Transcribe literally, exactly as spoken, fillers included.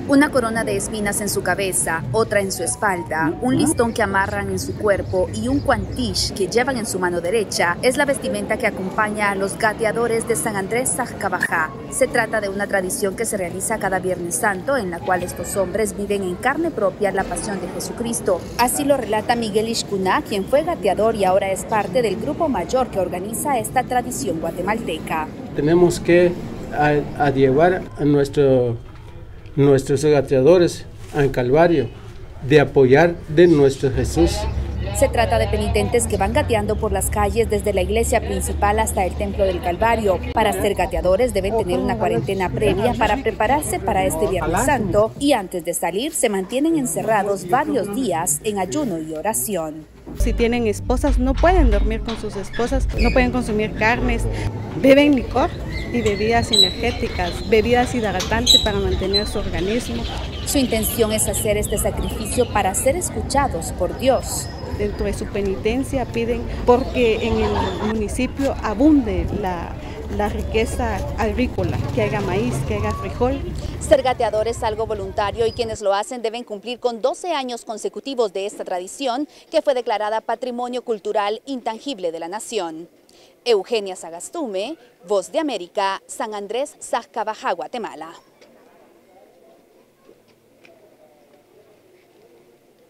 Una corona de espinas en su cabeza, otra en su espalda, un listón que amarran en su cuerpo y un cuantish que llevan en su mano derecha es la vestimenta que acompaña a los gateadores de San Andrés Sajcabajá. Se trata de una tradición que se realiza cada Viernes Santo, en la cual estos hombres viven en carne propia la pasión de Jesucristo. Así lo relata Miguel Ishkuná, quien fue gateador y ahora es parte del grupo mayor que organiza esta tradición guatemalteca. Tenemos que a, a llevar a nuestro nuestros gateadores al Calvario, de apoyar de nuestro Jesús. Se trata de penitentes que van gateando por las calles desde la iglesia principal hasta el templo del Calvario. Para ser gateadores deben tener una cuarentena previa para prepararse para este Viernes Santo y antes de salir se mantienen encerrados varios días en ayuno y oración. Si tienen esposas no pueden dormir con sus esposas, no pueden consumir carnes, beben licor y bebidas energéticas, bebidas hidratantes para mantener su organismo. Su intención es hacer este sacrificio para ser escuchados por Dios. Dentro de su penitencia piden porque en el municipio abunde la, la riqueza agrícola, que haya maíz, que haya frijol. Ser gateador es algo voluntario y quienes lo hacen deben cumplir con doce años consecutivos de esta tradición que fue declarada Patrimonio Cultural Intangible de la Nación. Eugenia Sagastume, Voz de América, San Andrés Sajcabajá, Guatemala.